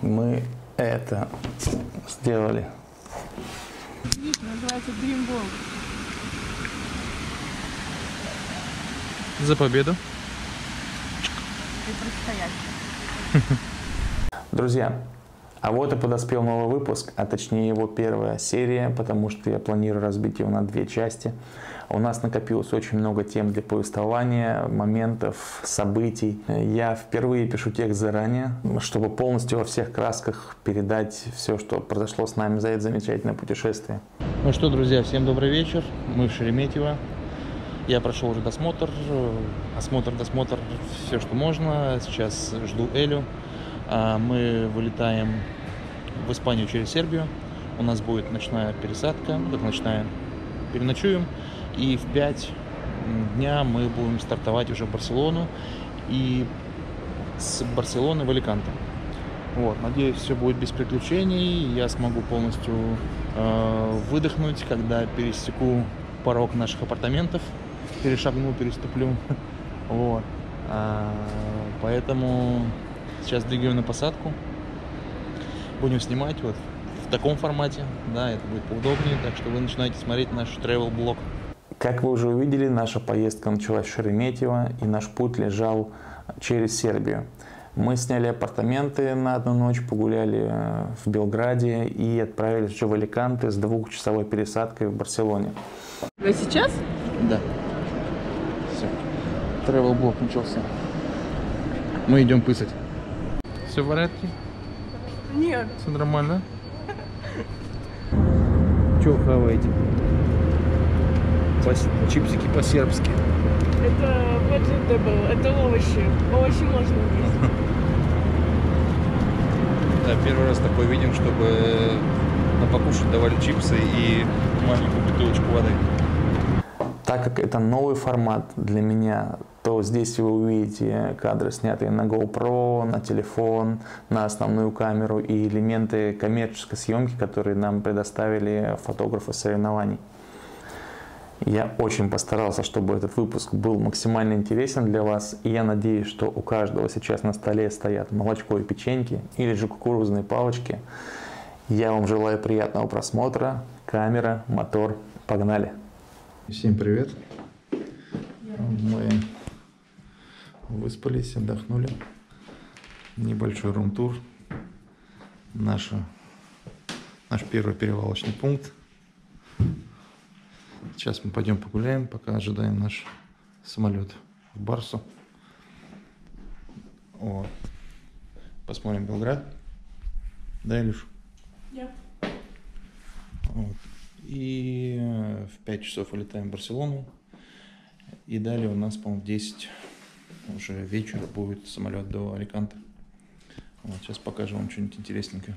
мы это сделали. Называется Dreamwall. За победу. И предстоящий. Друзья, а вот и подоспел новый выпуск, а точнее его первая серия, потому что я планирую разбить его на две части. У нас накопилось очень много тем для повествования, моментов, событий. Я впервые пишу текст заранее, чтобы полностью во всех красках передать все, что произошло с нами за это замечательное путешествие. Ну что, друзья, всем добрый вечер. Мы в Шереметьево. Я прошел уже досмотр, досмотр, все, что можно. Сейчас жду Элю. Мы вылетаем в Испанию через Сербию. У нас будет ночная пересадка, ночная, переночуем. И в 5 дня мы будем стартовать уже в Барселону. И с Барселоны в Аликанте. Вот, надеюсь, все будет без приключений. Я смогу полностью выдохнуть, когда пересеку порог наших апартаментов. Переступлю. Вот. Поэтому сейчас двигаем на посадку. Будем снимать вот в таком формате. Да, это будет поудобнее. Так что вы начинаете смотреть наш travel блог. Как вы уже увидели, наша поездка началась в Шереметьево, и наш путь лежал через Сербию. Мы сняли апартаменты на одну ночь, погуляли в Белграде и отправились уже в Аликанте с 2-часовой пересадкой в Барселоне. Вы сейчас? Да. Все. Travel блог начался. Мы идем писать. Все в порядке? Нет. Все нормально? Че хаваете? Чипсики по-сербски. Это vegetable, это овощи. Овощи можно есть. Да, первый раз такой видим, чтобы на покушать давали чипсы и маленькую бутылочку воды. Так как это новый формат для меня, то здесь вы увидите кадры, снятые на GoPro, на телефон, на основную камеру и элементы коммерческой съемки, которые нам предоставили фотографы соревнований. Я очень постарался, чтобы этот выпуск был максимально интересен для вас, и я надеюсь, что у каждого сейчас на столе стоят молочко и печеньки, или же кукурузные палочки. Я вам желаю приятного просмотра. Камера, мотор, погнали! Всем привет! Мы выспались, отдохнули. Небольшой рум-тур. Наш первый перевалочный пункт. Сейчас мы пойдем погуляем, пока ожидаем наш самолет в Барсу. Вот. Посмотрим Белград. Да, Илюш? Да. Вот. И в 5 часов улетаем в Барселону. И далее у нас, по-моему, в 10 уже вечера будет самолет до Аликанте. Вот. Сейчас покажу вам что-нибудь интересненькое.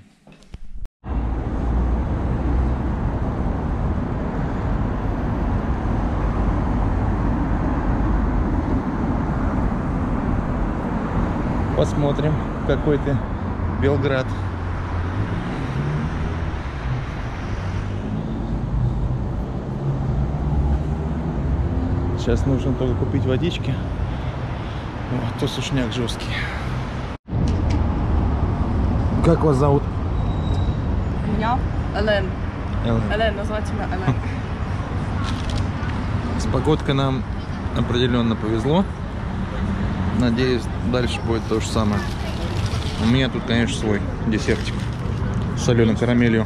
Посмотрим, какой ты Белград. Сейчас нужно только купить водички. Вот, то сушняк жесткий. Как вас зовут? Меня? Элен. Элен. Элен, назвать меня Элен. С погодкой нам определенно повезло. Надеюсь, дальше будет то же самое. У меня тут, конечно, свой десертик с соленой карамелью.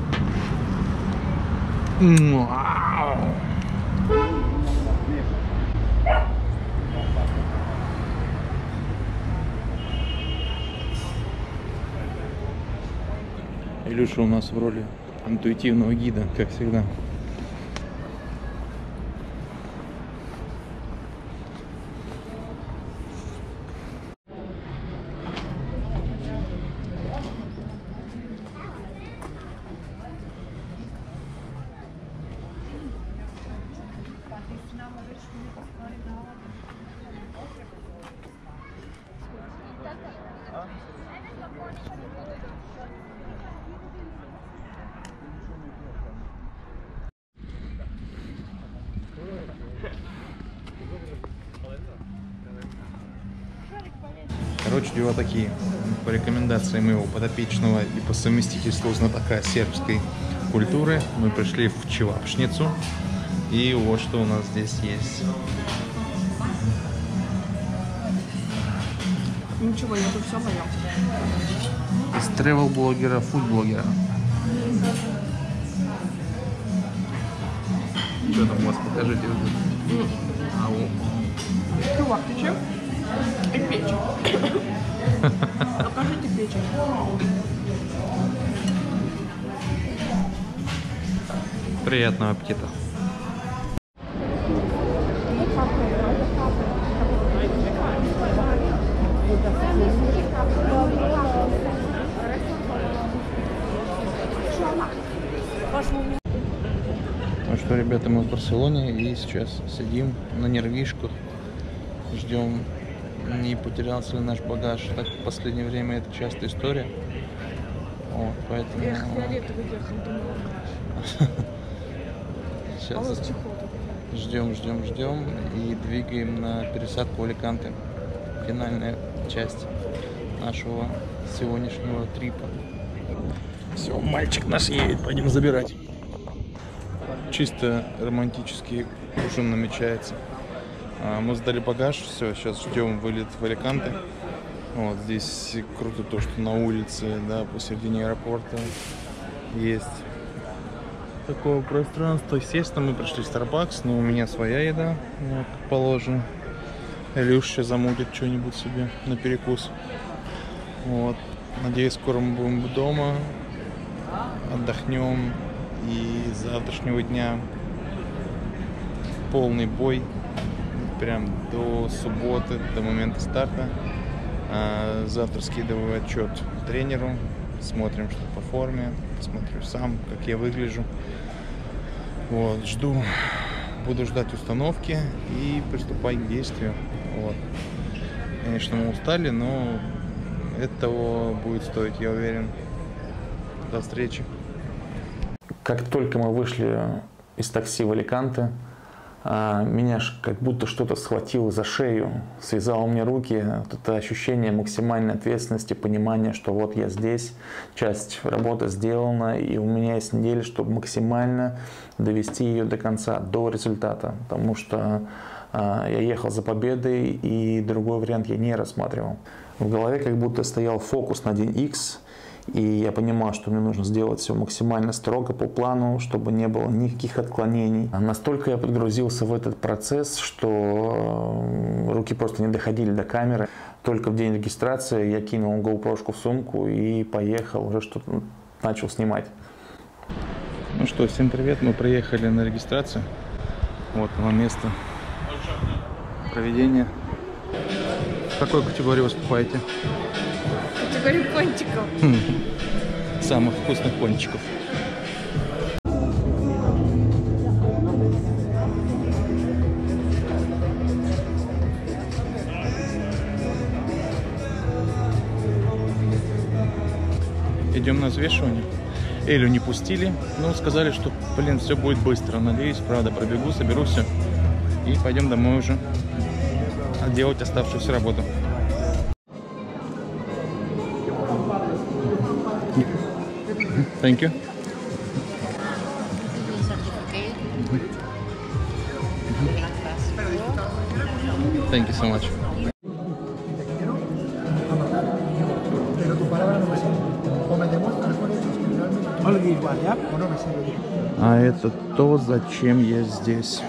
Илюша у нас в роли интуитивного гида, как всегда. Короче, дела такие. по рекомендации моего подопечного и по совместительству знатока сербской культуры мы пришли в Чевапшницу. И вот что у нас здесь есть. Ничего, я тут все моё. Из тревел-блогера, фуд-блогера. Что там у вас? Покажите. Кулактичек и печень. Покажите печень. Приятного аппетита. Ну что, ребята, мы в Барселоне и сейчас сидим на нервишках, ждем, не потерялся ли наш багаж. Так в последнее время это частая история. Вот, поэтому... Я фиолетовый ехал, думала. Сейчас ждем и двигаем на пересадку в Аликанте. Финальная часть нашего сегодняшнего трипа. Все, мальчик наш едет, пойдем забирать. Чисто романтический ужин намечается. Мы сдали багаж, все, сейчас ждем вылет в Аликанте. Вот здесь круто то, что на улице, да, посередине аэропорта есть такое пространство. Естественно, мы пришли в Starbucks, но у меня своя еда, вот, как положено. Илюша замутит что-нибудь себе на перекус. Вот. Надеюсь, скоро мы будем дома, отдохнем. И с завтрашнего дня полный бой, прям до субботы, до момента старта. Завтра скидываю отчет тренеру, смотрим, что по форме, посмотрю сам, как я выгляжу. Вот, буду ждать установки и приступать к действию. Вот. Конечно, мы устали, но это того будет стоить, я уверен. До встречи. Как только мы вышли из такси в Аликанте, меня как будто что-то схватило за шею, связало мне руки. Вот это ощущение максимальной ответственности, понимания, что вот я здесь, часть работы сделана, и у меня есть неделя, чтобы максимально довести ее до конца, до результата. Потому что я ехал за победой, и другой вариант я не рассматривал. В голове как будто стоял фокус на день X. И я понимал, что мне нужно сделать все максимально строго по плану, чтобы не было никаких отклонений. Настолько я подгрузился в этот процесс, что руки просто не доходили до камеры. Только в день регистрации я кинул GoPro-шку в сумку и поехал, уже что-то начал снимать. Ну что, всем привет, мы приехали на регистрацию. Вот оно место проведения. В какой категории выступаете? Категорию пончиков. Самых вкусных пончиков. Идем на взвешивание. Элю не пустили, но сказали, что, блин, все будет быстро. Надеюсь, правда, пробегу, соберу все и пойдем домой уже делать оставшуюся работу. Thank you. Thank you so much. А это то, зачем я здесь.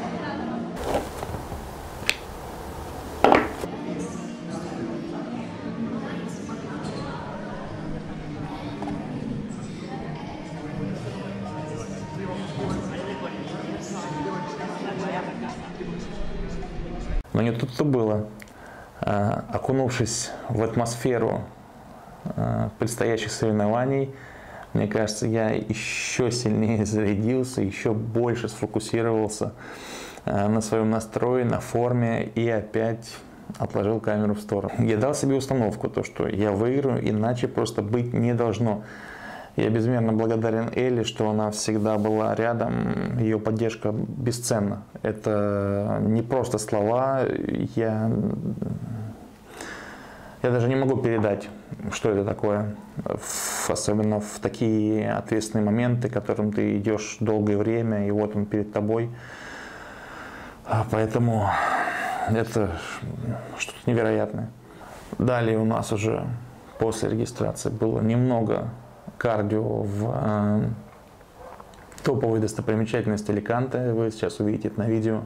Но не тут-то было. Окунувшись в атмосферу предстоящих соревнований, мне кажется, я еще сильнее зарядился, еще больше сфокусировался на своем настрое, на форме и опять отложил камеру в сторону. Я дал себе установку, то, что я выиграю, иначе просто быть не должно. Я безмерно благодарен Элли, что она всегда была рядом, ее поддержка бесценна. Это не просто слова, я Я даже не могу передать, что это такое, особенно в такие ответственные моменты, к которым ты идешь долгое время, и вот он перед тобой. Поэтому это что-то невероятное. Далее у нас уже после регистрации было немного кардио в топовой достопримечательности Аликанте. Вы сейчас увидите это на видео.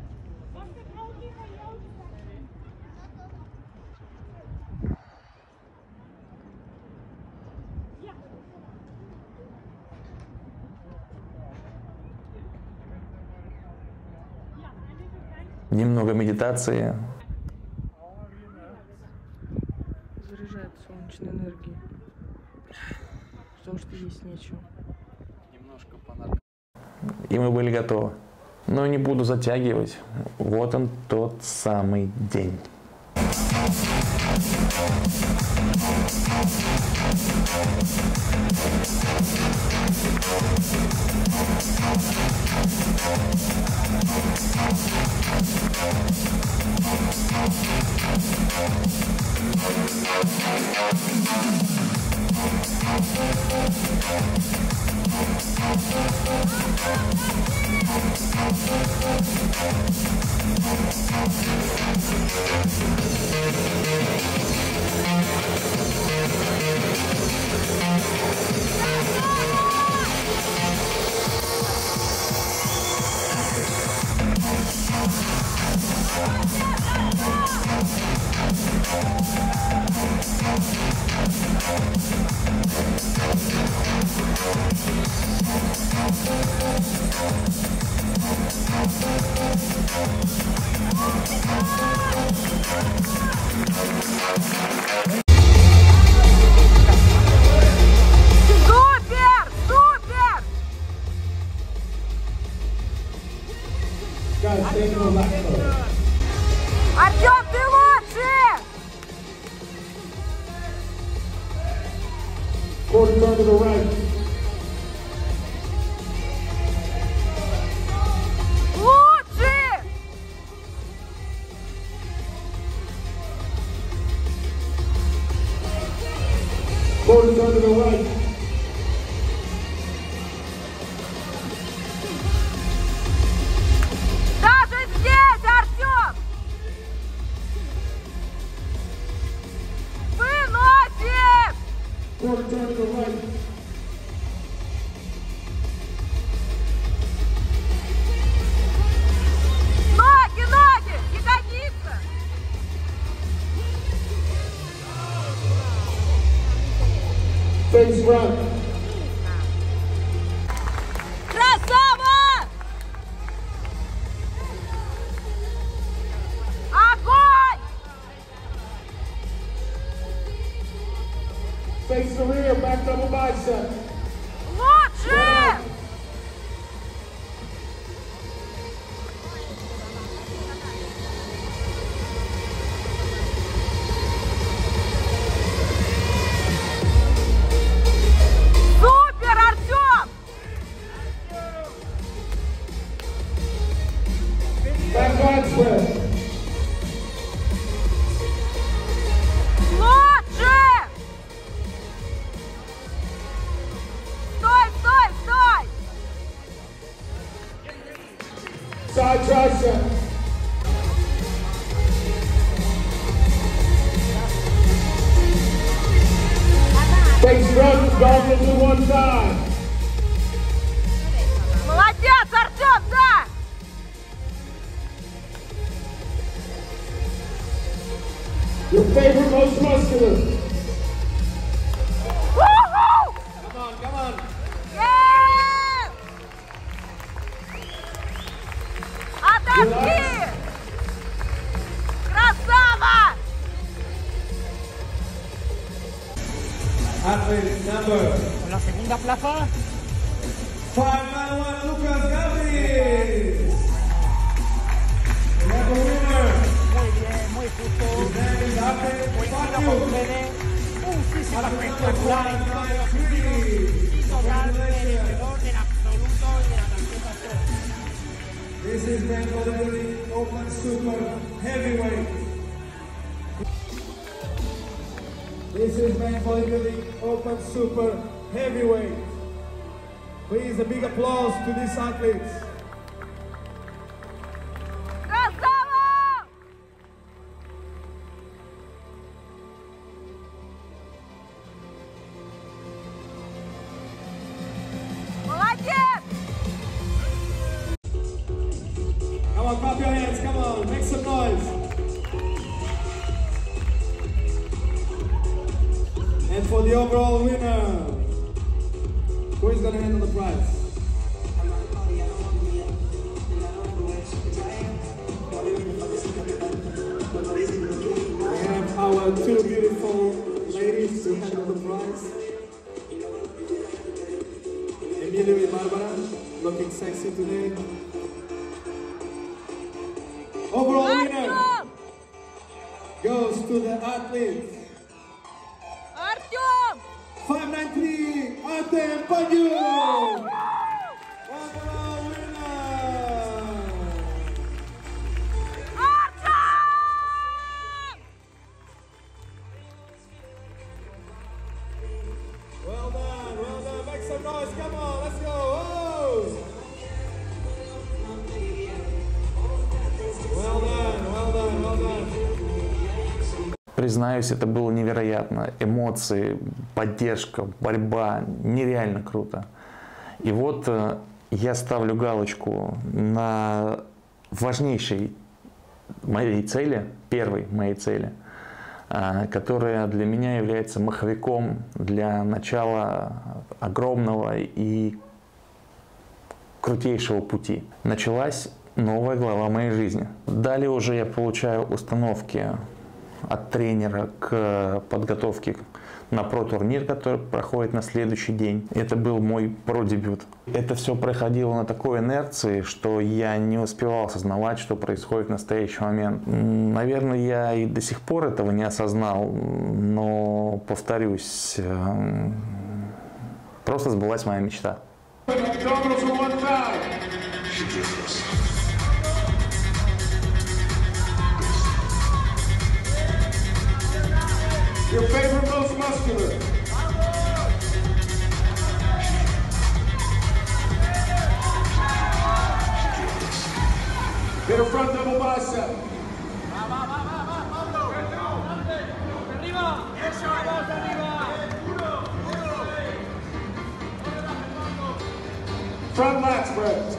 Немного медитации. Заряжает солнечной энергией. Потому что есть нечего. Немножко понадобится. И мы были готовы. Но не буду затягивать. Вот он, тот самый день. Артем, ты лучше! Quarter turn to the right. Лучше! Quarter turn to the right. Даже здесь, Артем! Выносим! Quarter turn to the right. Ноги, ноги! Ягодица! Face front. Красава! Огонь! Face the rear, back double bicep. Лучше! Супер, Артем! Back handspring. Лучше! Стой, стой, стой! Side tricep. Face front, golf into one side. Молодец, Артем, да! Your favorite, most muscular. Уху! Come on. Е! Отожги! Красава! Athlete number La segunda plaza, 591, Lucas Gabriel. We have a winner. muy bien, muy justo, His name is Ahmed muy bien Fatu. por ustedes, un físico espectacular, y total merecedor del absoluto y de la tarjeta azul. This is the bodybuilding open super heavyweight. men's bodybuilding open super heavyweight. Please, a big applause to these athletes. Красава! Молодец! Come on, clap your hands, come on, make some noise. And for the overall winner, who is going to handle the prize? We have our two beautiful ladies to handle the prize. Emilio and Barbara, looking sexy today. Overall winner Артем! goes to the athlete Артем! 593 Artem Panyu. Overall winner. Артем! Well done, make some noise, come on, let's go. Oh. Well done. Признаюсь, это было невероятно. Эмоции, поддержка, борьба. Нереально круто. И вот я ставлю галочку на важнейшей моей цели, первой моей цели, которая для меня является маховиком для начала огромного и крутейшего пути. Началась новая глава моей жизни. Далее уже я получаю установки от тренера к подготовке на про-турнир, который проходит на следующий день. Это был мой про-дебют. Это все проходило на такой инерции, что я не успевал осознавать, что происходит в настоящий момент. Наверное, я и до сих пор этого не осознал, но, повторюсь, просто сбылась моя мечта. Your favorite most muscular. Hit a front double bicep. Front lat spread.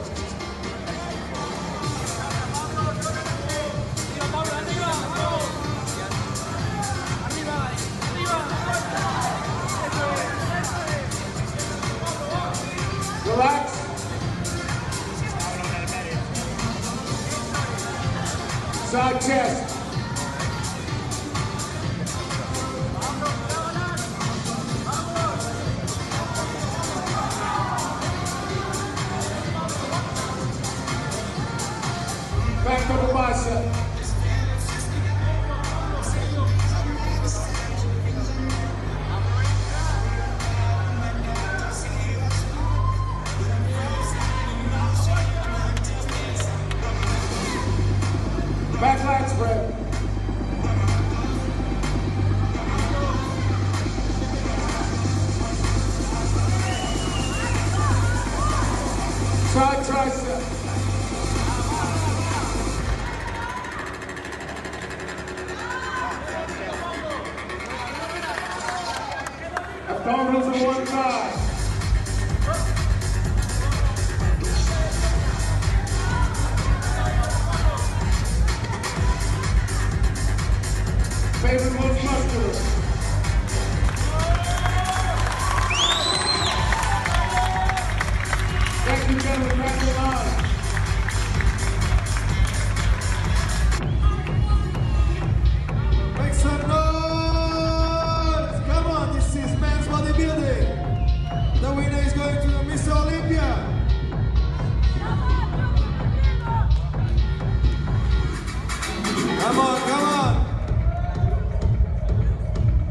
Relax. Side chest. Back double bicep. Back lat spread. Side tricep. Abdominals on one side. Favorite most muscular. Thank you, gentlemen. Back to the line. Make some noise! Come on, this is men's bodybuilding. The winner is going to the Miss Olympia. Come on, come on.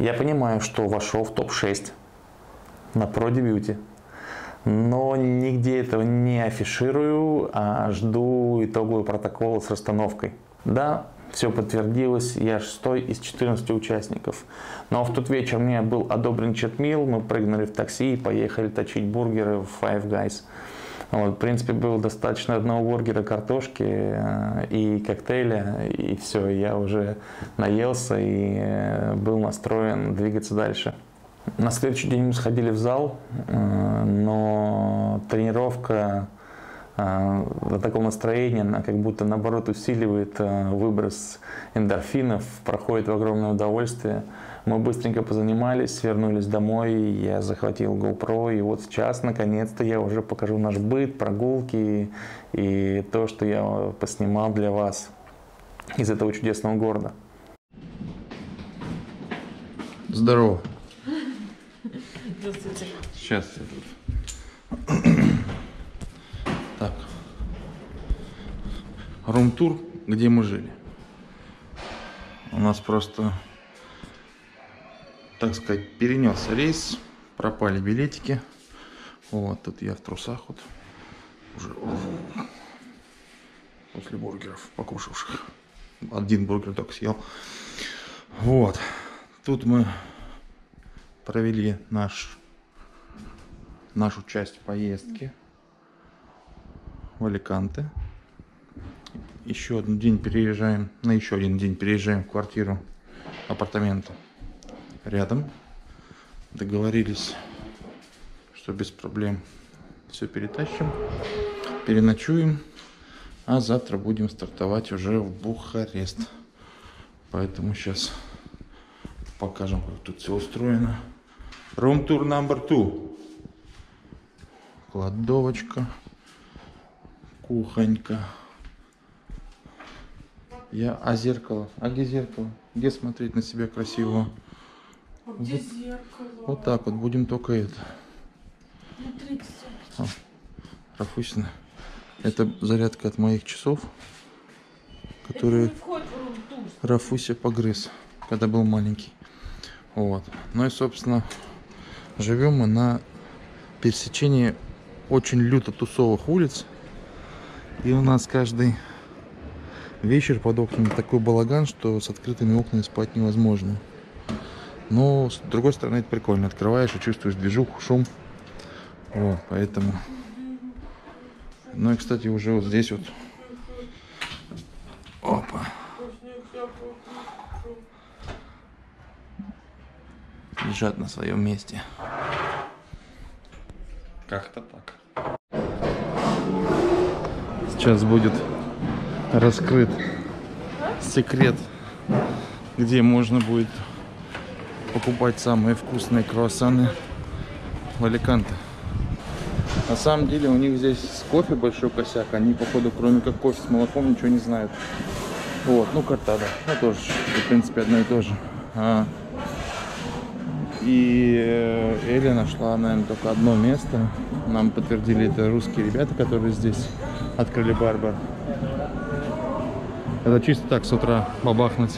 Я понимаю, что вошел в топ-6 на ProDebut, но нигде этого не афиширую, а жду итоговый протокол с расстановкой. Да, все подтвердилось, я 6-й из 14 участников. Но в тот вечер мне был одобрен читмил, мы прыгнули в такси и поехали точить бургеры в Five Guys. Вот, в принципе, было достаточно одного бургера, картошки и коктейля, и все, я уже наелся и был настроен двигаться дальше. На следующий день мы сходили в зал, но тренировка до такого настроения, она как будто наоборот усиливает выброс эндорфинов, проходит в огромное удовольствие. Мы быстренько позанимались, вернулись домой, я захватил GoPro, и вот сейчас, наконец-то, я уже покажу наш быт, прогулки и то, что я поснимал для вас из этого чудесного города. Здорово. Здравствуйте. Сейчас я тут. Так. Рум-тур, где мы жили. У нас просто, так сказать, перенесся рейс, пропали билетики. Вот, тут я в трусах вот уже после бургеров покушавших. Один бургер только съел. Вот, тут мы провели нашу часть поездки в Аликанте. Еще один день переезжаем в квартиру, апартаменты рядом. Договорились, что без проблем все перетащим, переночуем, а завтра будем стартовать уже в Бухарест. Поэтому сейчас покажем, как тут все устроено. Room tour number 2. Кладовочка, кухонька. А зеркало? А где зеркало? Где смотреть на себя красиво? А где зеркало? Вот так вот, будем только это. Смотрите. Рафусина. Это зарядка от моих часов, которые Рафуся погрыз, когда был маленький. Вот. Ну и, собственно, живем мы на пересечении очень люто тусовых улиц. И у нас каждый вечер под окнами такой балаган, что с открытыми окнами спать невозможно. Но, с другой стороны, это прикольно. Открываешь и чувствуешь движуху, шум. Вот, поэтому... Ну и, кстати, уже вот здесь вот... Опа! Лежат на своем месте. Как-то так. Сейчас будет раскрыт секрет, где можно будет покупать самые вкусные круассаны в Аликанте. На самом деле у них здесь с кофе большой косяк. Они, походу, кроме как кофе с молоком, ничего не знают. Вот, ну картада. Ну тоже, в принципе, одно и то же. И Эля нашла, наверное, только одно место. Нам подтвердили это русские ребята, которые здесь открыли бар-бар. Это чисто так с утра бабахнуть.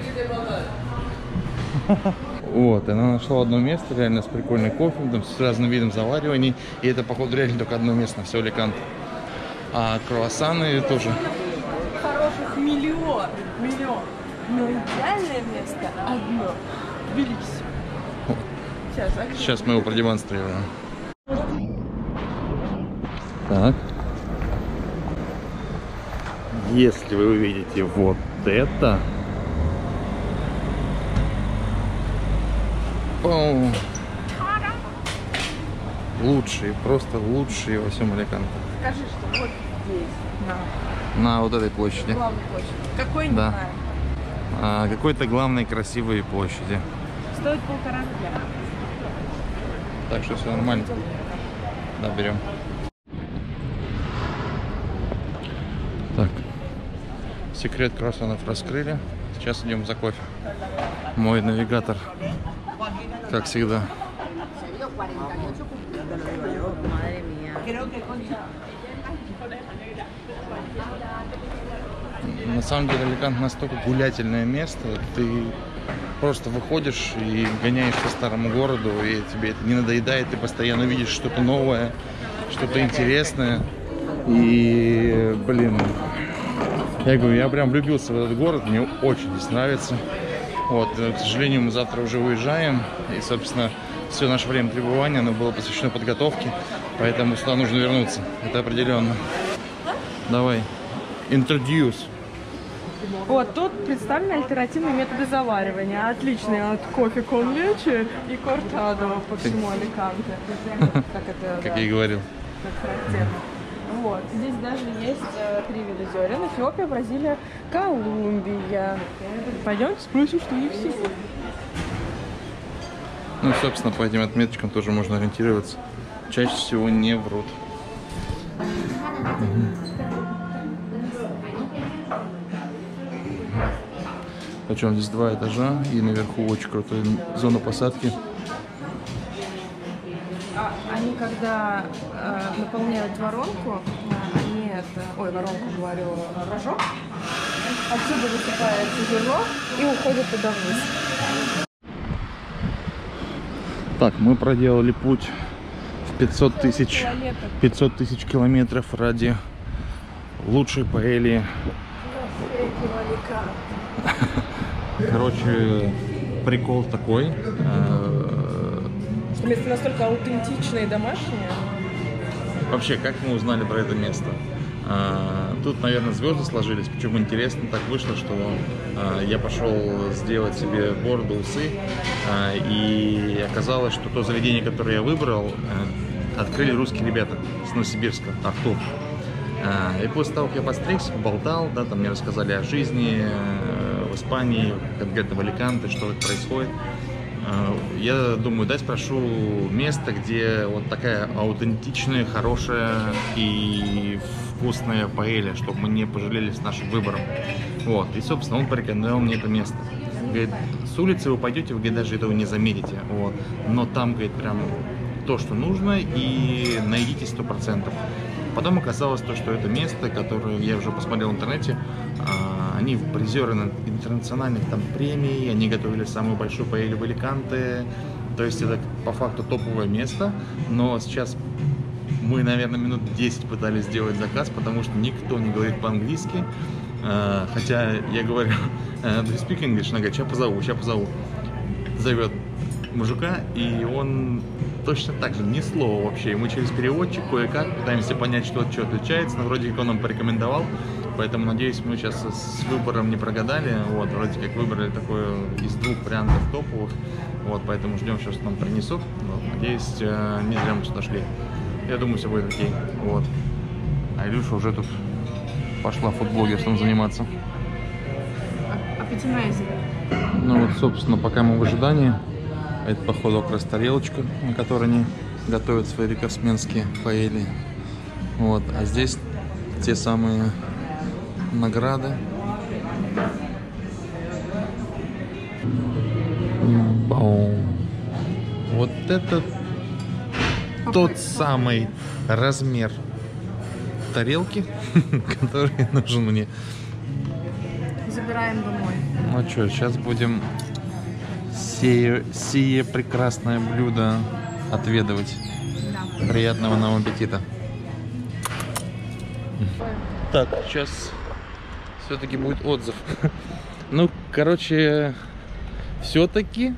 Вот, она нашла одно место, реально с прикольным кофе, там, с разным видом завариваний. И это, походу, реально только одно место на все Аликанте. А круассаны тоже. Хороших миллион. Но идеальное место одно. Тбилиси. Сейчас мы его продемонстрируем. Так. Если вы увидите вот это... Лучшие, просто лучшие во всем Аликанте. Скажи, что вот здесь, на вот этой площади. главной площади. Какой, не Да. знаю. Какой-то главной красивой площади. Стоит 1,5 рубля. Так что все нормально. Да, берем. Так. Секрет круассанов раскрыли. Сейчас идем за кофе. Мой навигатор, как всегда. На самом деле Аликанте настолько гулятельное место. Ты просто выходишь и гоняешься по старому городу, и тебе это не надоедает, ты постоянно видишь что-то новое, что-то интересное. И, блин, я говорю, я прям влюбился в этот город, мне очень здесь нравится. Вот, к сожалению, мы завтра уже уезжаем, и, собственно, все наше время пребывания, оно было посвящено подготовке, поэтому сюда нужно вернуться, это определенно. Давай, introduce. Вот, тут представлены альтернативные методы заваривания, отличные от кофе con leche и кортадо по всему Аликанте. Как это, Как да, я и говорил. как характерно. Вот, здесь даже есть 3 вида зерен: Эфиопия, Бразилия, Колумбия. Пойдемте спросим, что у них сегодня. Ну, собственно, по этим отметочкам тоже можно ориентироваться. Чаще всего не врут. Причем здесь 2 этажа, и наверху очень крутая зона посадки. Они когда наполняют воронку, они воронку говорю, рожок, отсюда высыпается зерно и уходит туда вниз. Так, мы проделали путь в 500 тысяч километров ради лучшей паэльи. Короче, прикол такой. Что место настолько аутентичное и домашнее. Вообще, как мы узнали про это место? Тут, наверное, звезды сложились. Почему интересно, так вышло, что я пошел сделать себе бороду, усы, и оказалось, что то заведение, которое я выбрал, открыли русские ребята с Новосибирска, Артур. И после того, как я подстригся, поболтал, да, там мне рассказали о жизни в Испании, конкретно в Аликанте, что это происходит. Я думаю, дай спрошу место, где вот такая аутентичная, хорошая и вкусная паэлья, чтобы мы не пожалели с нашим выбором. Вот. И, собственно, он порекомендовал мне это место. Говорит, с улицы вы пойдете, вы, говорит, даже этого не заметите. Вот. Но там, говорит, прям то, что нужно, и найдите 100%. Потом оказалось то, что это место, которое я уже посмотрел в интернете, они призеры интернациональных там премий, они готовили самую большую паэлью в Аликанте, то есть это по факту топовое место, но сейчас мы, наверное, минут 10 пытались сделать заказ, потому что никто не говорит по-английски, хотя я говорю, do you speak English? Она говорит, сейчас позову. Зовет мужика, и он точно так же, ни слова вообще. И мы через переводчик кое-как пытаемся понять, что от чего отличается, но вроде как он нам порекомендовал. Поэтому, надеюсь, мы сейчас с выбором не прогадали. Вот, вроде как выбрали такое из 2 вариантов топовых. Вот, поэтому ждем, что нам принесут. Вот, надеюсь, не зря мы сюда шли. Я думаю, все будет окей. Вот. А Илюша уже тут пошла фудблогерством заниматься. Аппетимайзер. Ну вот, собственно, пока мы в ожидании. Это, походу, как раз тарелочка, на которой они готовят свои рекордсменские паэльи. Вот. А здесь те самые награды. Баум. Вот это тот самый размер тарелки, который нужен мне. Забираем домой. Ну что, сейчас будем сие прекрасное блюдо отведывать. Да. Приятного нам аппетита. Так, сейчас все-таки будет отзыв. Ну, короче, все-таки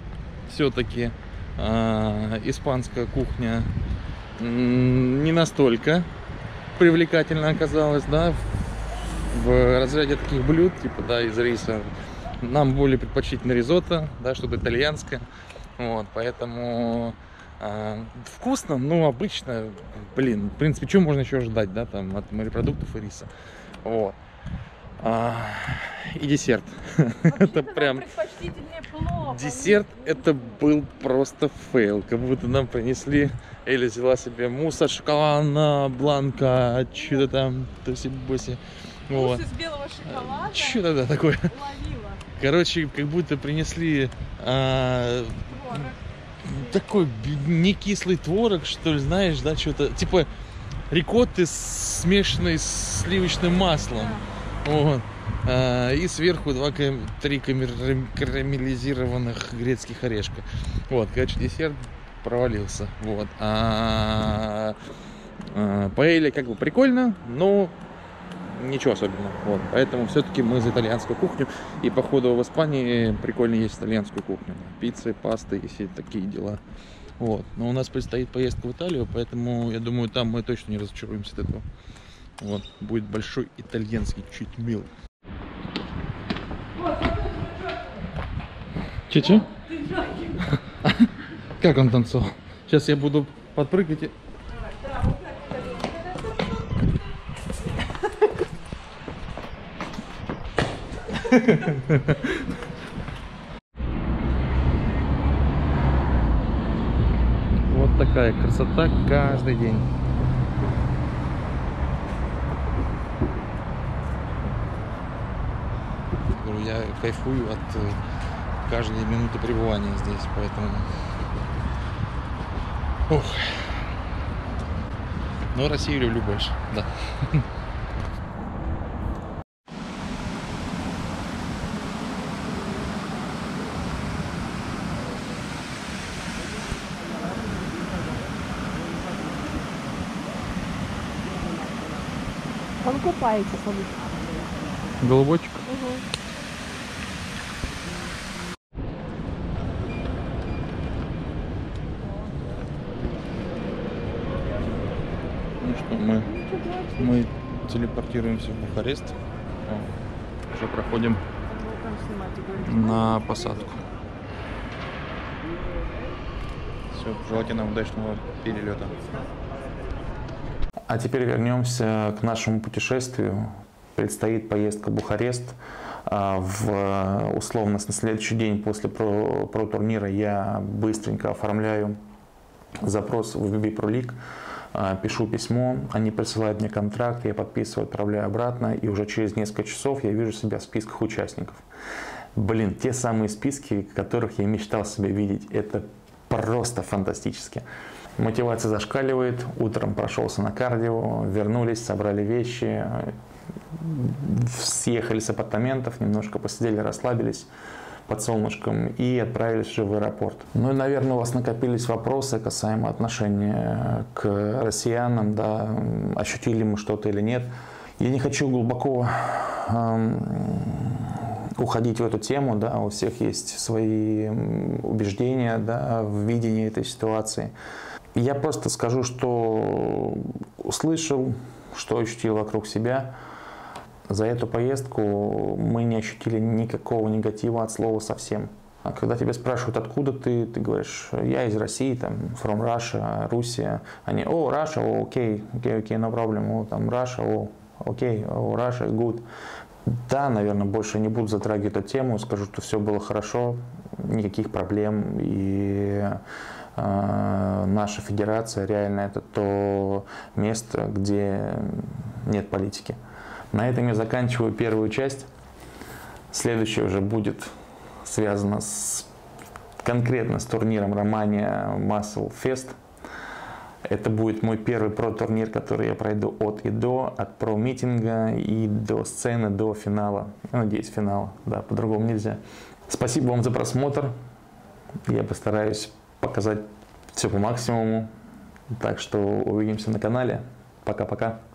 испанская кухня не настолько привлекательно оказалась, да, в разряде таких блюд, типа, да, из риса. Нам более предпочтительно ризотто, да, что-то итальянское. Вот, поэтому вкусно, но обычно, блин, в принципе, что можно еще ждать, да, там, от морепродуктов и риса. Вот. И десерт. Это прям... Десерт это был просто фейл. Как будто нам принесли, Эля взяла себе мусс от шоколада, бланка, что-то там, тоси-боси. Вот. Мусс из белого шоколада. Что-то да, такое. Ловила. Короче, как будто принесли такой не кислый творог, что ли, знаешь, да, что-то типа рикотты, смешанной с сливочным маслом. Вот. И сверху 3 карамелизированных грецких орешка. Вот, короче, десерт провалился. Вот. Паэлья как бы прикольно, но ничего особенного. Вот. Поэтому все-таки мы за итальянскую кухню. И походу в Испании прикольно есть итальянскую кухню. Пиццы, пасты и все такие дела. Вот. Но у нас предстоит поездка в Италию, поэтому я думаю, там мы точно не разочаруемся от этого. Вот. Будет большой итальянский читмил. Че? Как он танцевал? Сейчас я буду подпрыгивать и... Вот такая красота каждый день. Я кайфую от каждой минуты пребывания здесь, поэтому... Ух. Но Россию люблю больше, да. Он купается, смотри. Голубочек. Ну что, мы телепортируемся в Бухарест. Уже проходим на посадку. Все, желайте нам удачного перелета. А теперь вернемся к нашему путешествию. Предстоит поездка в Бухарест. Условно, на следующий день после про-турнира я быстренько оформляю запрос в BB Pro League, пишу письмо, они присылают мне контракт, я подписываю, отправляю обратно, и уже через несколько часов я вижу себя в списках участников. Блин, те самые списки, которых я мечтал себя видеть, это просто фантастически. Мотивация зашкаливает, утром прошелся на кардио, вернулись, собрали вещи, съехали с апартаментов, немножко посидели, расслабились под солнышком и отправились уже в аэропорт. Ну и, наверное, у вас накопились вопросы касаемо отношения к россиянам, да, ощутили мы что-то или нет. Я не хочу глубоко уходить в эту тему, да, у всех есть свои убеждения, да, в видении этой ситуации. Я просто скажу, что услышал, что ощутил вокруг себя. За эту поездку мы не ощутили никакого негатива от слова совсем. А когда тебя спрашивают, откуда ты говоришь, я из России, там, from Russia, Russia. Они, о, Russia, о, окей, no problem, о, там, Russia, о, окей, о, Russia, good. Да, наверное, больше не буду затрагивать эту тему, скажу, что все было хорошо, никаких проблем, и наша федерация реально это то место, где нет политики. На этом я заканчиваю первую часть. Следующая уже будет связана конкретно с турниром Romania Muscle Fest. Это будет мой первый про-турнир, который я пройду от и до, от про-митинга и до сцены, до финала. Я надеюсь, финала, да, по-другому нельзя. Спасибо вам за просмотр. Я постараюсь показать все по максимуму. Так что увидимся на канале. Пока-пока.